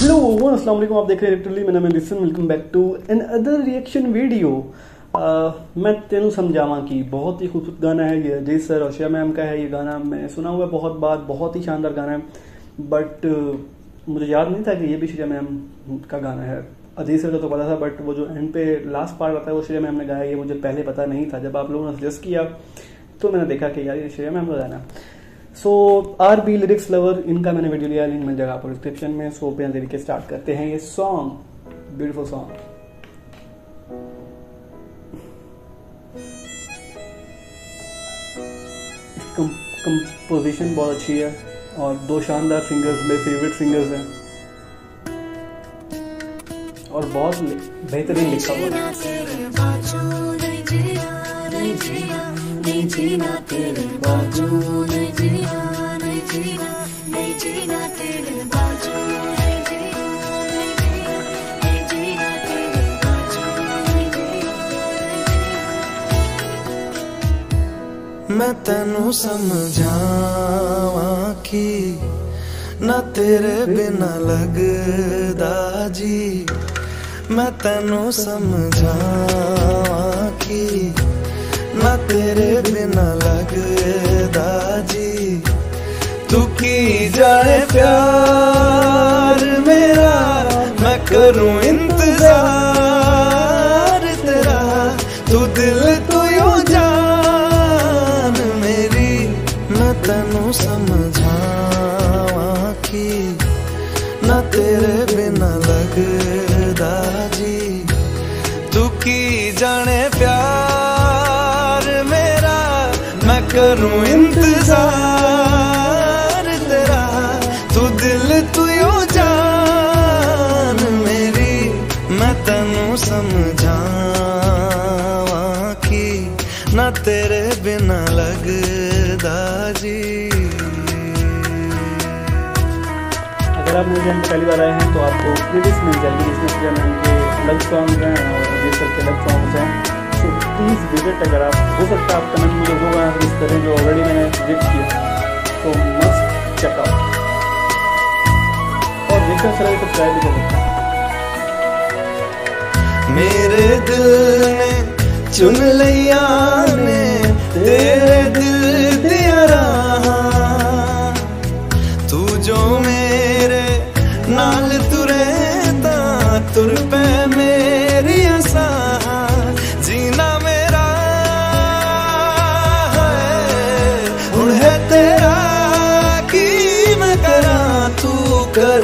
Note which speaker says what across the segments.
Speaker 1: अस्सलाम वालेकुम। आप देख रहे हैं लिटरली, मेरा नाम है listen. Welcome back to another reaction video. मैं तेनू समझावा कि बहुत ही खूबसूरत गाना है ये, अजय सर और श्रेया मैम का है। ये गाना मैंने सुना हुआ है बहुत बार, बहुत ही शानदार गाना है। बट मुझे याद नहीं था कि ये भी श्रेया मैम का गाना है। अजय सर का तो पता था, बट वो जो एंड पे लास्ट पार्ट आता है वो श्रेया मैम ने गाया, ये मुझे पहले पता नहीं था। जब आप लोगों ने सजेस्ट किया तो मैंने देखा कि यार ये श्रेया मैम का गाना। So R B lyrics lover, इनका मैंने वीडियो लिया, लिंक मिल जाएगा आपको डिस्क्रिप्शन में। सो बिना देरी के स्टार्ट करते हैं ये सॉन्ग, ब्यूटीफुल सॉन्ग। कंपोजिशन बहुत अच्छी है और दो शानदार सिंगर्स, मेरे फेवरेट सिंगर्स हैं और बहुत बेहतरीन लिखा हुआ
Speaker 2: मैं तेनू समझावा कि ना तेरे बिना लगदा जी। मैं तेनू समझावा कि ना तेरे बिना लगदा जी। तू की जाए प्यार मेरा, मैं करूं इंतजार तेरा। तू दिल तू यूं जान मेरी। मैं तेनू समझावा कि ना तेरे बिना लगदा जी। तू की जाने प्यार मेरा, मैं करूं इंतजार तेरा। तू दिल तू यूं जान मेरी। मैं तेनू समझावा कि ना तेरे बिना लगदा जी।
Speaker 1: अगर आप मेरे चैनल पहली बार आए हैं तो आपको प्लेलिस्ट मिल जाएगी, जिसमें श्रेया मैम के अलग सॉन्ग हैं और अजय सर के अलग सॉन्ग्स हैं। So please visit. अगर आप हो सकता है आप कमेंट मुझे वो गाना इस तरह जो ऑलरेडी मैंने विजिट किया, तो मस्ट चेकआउट। और देखकर सर सब्सक्राइब भी कर सकते हैं।
Speaker 2: मेरे दिल ने चुन लिया ने तेरे दिल दिया राह। तू जो मेरे नाल तुरे ता तुर पे मेरी आसा। जीना मेरा है हुण है तेरा, की मैं करा तू कर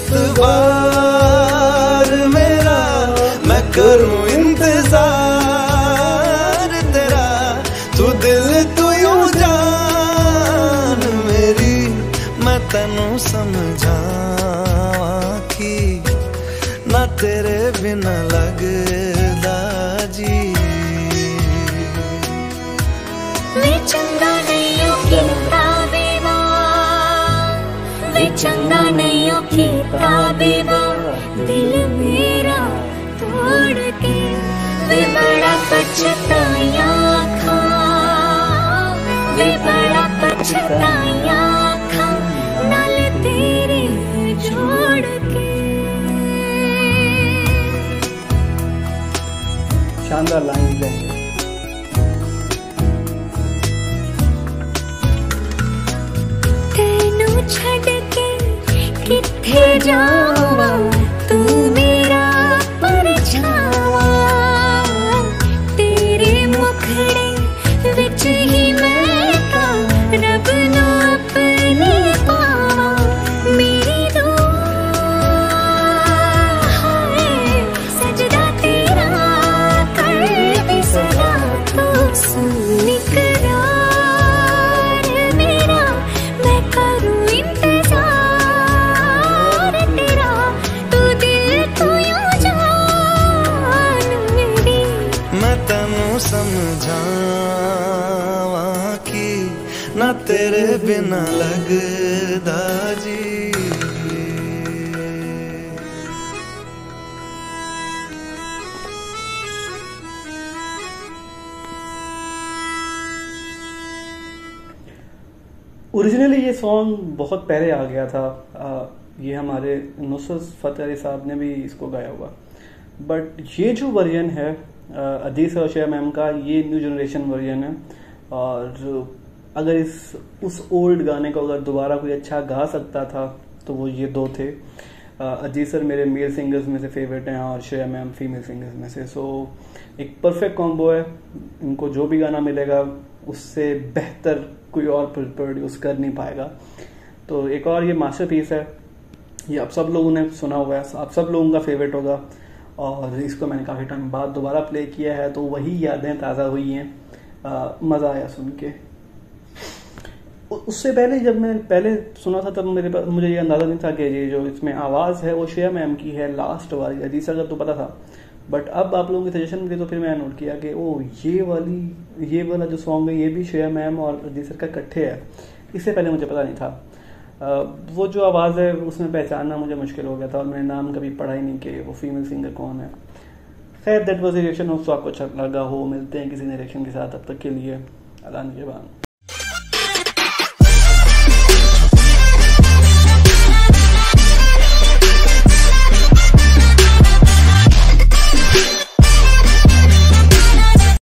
Speaker 2: एतबार मेरा। मैं करूं इंतजार तेरा। तू दिल तू यूं जान मेरी। मैं तेनू समझावा कि ना तेरे बिना लगदा जी।
Speaker 3: वे चंगा नहीं हो कीता बेवा, वे चंगा नहीं हो कीता बेवा। दिल मेरा तोड़ के वे बड़ा पछताया खा, वे बड़ा पछताया खा नाल तेरे जोड़ के।
Speaker 1: शानदार लाइन है।
Speaker 3: तेनू छड़ के किथे जावा, तू मेरा परछावा। तेरे मुखड़े विच ही मैं का रब नू अपने पावा। मेरी दुआ है सजदा तेरा कर भी सदा। तू सुन इकरार मेरा, मैं करूं इंतजार तेरा। तू दिल तू यूं जान मेरी।
Speaker 2: मैं तेनू समझावा कि ना तेरे बिना लगदा जी।
Speaker 1: ओरिजिनली ये सॉन्ग बहुत पहले आ गया था। ये हमारे नुसरत फ़तेह अली साहब ने भी इसको गाया हुआ। बट ये जो वर्जन है अदील सर और श्रेया मैम का, ये न्यू जनरेशन वर्जन है। और अगर उस ओल्ड गाने को अगर दोबारा कोई अच्छा गा सकता था तो वो ये दो थे। अदील सर मेरे मेल सिंगर्स में से फेवरेट हैं और श्रेया मैम फीमेल सिंगर्स में से। सो एक परफेक्ट कॉम्बो है। इनको जो भी गाना मिलेगा उससे बेहतर कोई और प्रोड्यूस कर नहीं पाएगा। तो एक और ये मास्टरपीस है, ये आप सब लोगों ने सुना हुआ है, आप सब लोगों का फेवरेट होगा। और इसको मैंने काफ़ी टाइम बाद दोबारा प्ले किया है तो वही यादें ताज़ा हुई हैं। मज़ा आया सुन के। उससे पहले जब मैं पहले सुना था तब मुझे ये अंदाज़ा नहीं था कि ये जो इसमें आवाज़ है वो श्रेया मैम की है, लास्ट वाली। अदील सर का तो पता था, बट अब आप लोगों की सजेशन मिली तो फिर मैंने नोट किया कि ओ ये वाला जो सॉन्ग है ये भी श्रेया मैम और अदील सर का इकट्ठे है। इससे पहले मुझे पता नहीं था। वो जो आवाज़ है उसमें पहचानना मुझे मुश्किल हो गया था और मैंने नाम कभी पढ़ा ही नहीं कि वो फीमेल सिंगर कौन है। खैर दैट वाज रिएक्शन। आपको अच्छा लगा हो। मिलते हैं किसी नए रिएक्शन के साथ, तब तक के लिए अल्लाह निगहबान।